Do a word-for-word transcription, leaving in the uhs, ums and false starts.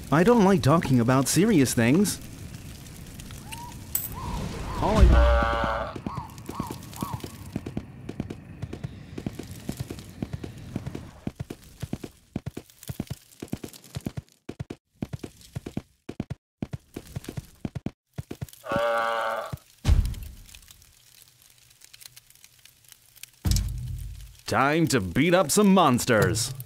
I don't like talking about serious things. All I... Time to beat up some monsters.